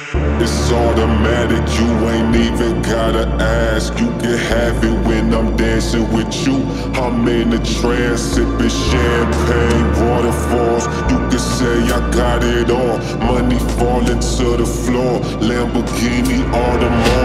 It's automatic, you ain't even gotta ask. You can have it when I'm dancing with you. I'm in a trance, sipping champagne, waterfalls. You can say I got it all. Money falling to the floor, Lamborghini, Audemars.